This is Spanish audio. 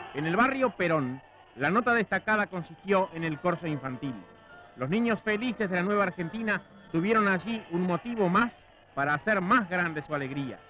En el barrio Perón, la nota destacada consistió en el corso infantil. Los niños felices de la nueva Argentina tuvieron allí un motivo más para hacer más grande su alegría.